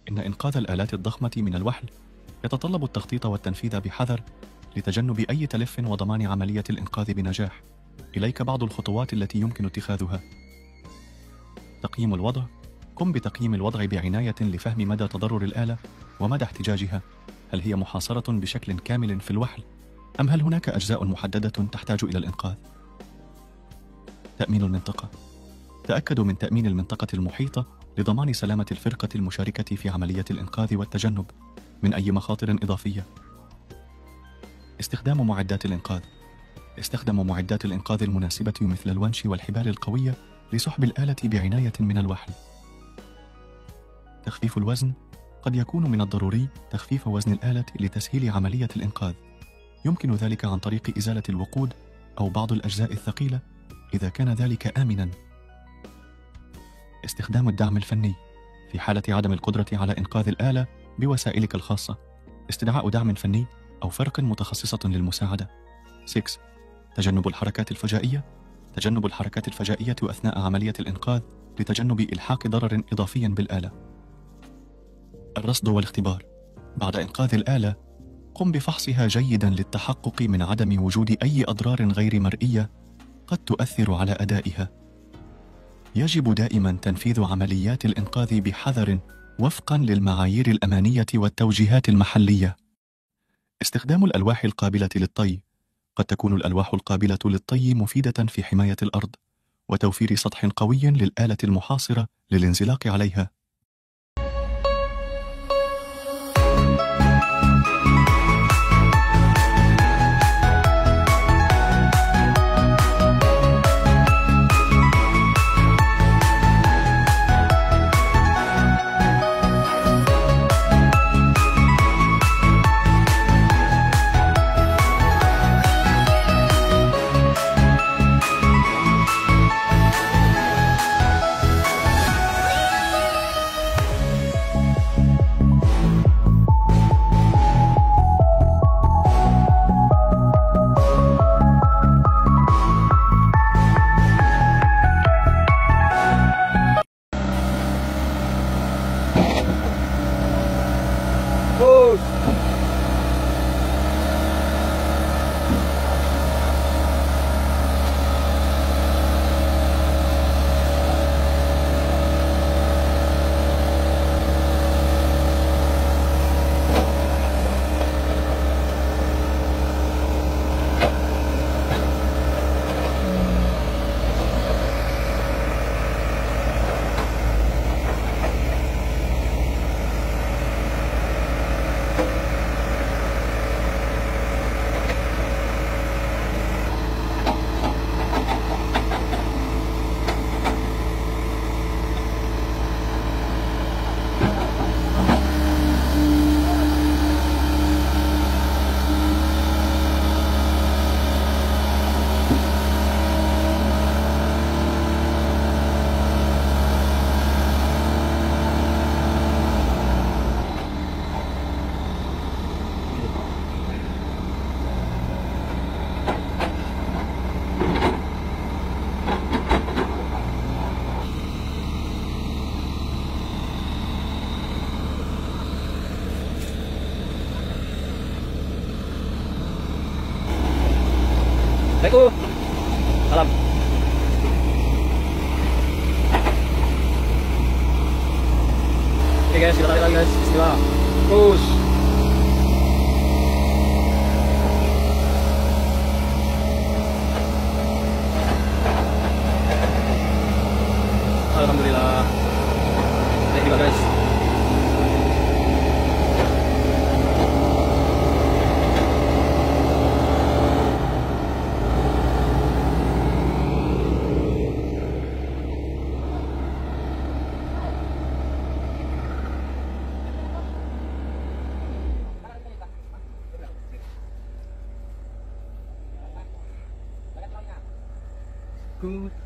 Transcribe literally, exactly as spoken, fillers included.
إن إنقاذ الآلات الضخمة من الوحل يتطلب التخطيط والتنفيذ بحذر لتجنب أي تلف وضمان عملية الإنقاذ بنجاح. إليك بعض الخطوات التي يمكن اتخاذها. تقييم الوضع. قم بتقييم الوضع بعناية لفهم مدى تضرر الآلة ومدى احتجاجها. هل هي محاصرة بشكل كامل في الوحل؟ أم هل هناك أجزاء محددة تحتاج إلى الإنقاذ؟ تأمين المنطقة. تأكدوا من تأمين المنطقة المحيطة لضمان سلامة الفرقة المشاركة في عملية الإنقاذ والتجنب من أي مخاطر إضافية. استخدام معدات الإنقاذ. استخدموا معدات الإنقاذ المناسبة مثل الونش والحبال القوية لسحب الآلة بعناية من الوحل. تخفيف الوزن. قد يكون من الضروري تخفيف وزن الآلة لتسهيل عملية الإنقاذ. يمكن ذلك عن طريق إزالة الوقود أو بعض الأجزاء الثقيلة إذا كان ذلك آمناً. استخدام الدعم الفني. في حالة عدم القدرة على إنقاذ الآلة بوسائلك الخاصة، استدعاء دعم فني أو فرق متخصصة للمساعدة. ستة. تجنب الحركات الفجائية. تجنب الحركات الفجائية أثناء عملية الإنقاذ لتجنب إلحاق ضرر إضافي بالآلة. الرصد والاختبار. بعد إنقاذ الآلة، قم بفحصها جيداً للتحقق من عدم وجود أي أضرار غير مرئية قد تؤثر على أدائها. يجب دائماً تنفيذ عمليات الإنقاذ بحذر وفقاً للمعايير الأمانية والتوجيهات المحلية. استخدام الألواح القابلة للطي. قد تكون الألواح القابلة للطي مفيدة في حماية الأرض وتوفير سطح قوي للآلة المحاصرة للانزلاق عليها. Assalamualaikum. Salam. Oke guys, kita tarik lagi guys. Bismillah. Terus. Alhamdulillah. Naik juga guys. Good.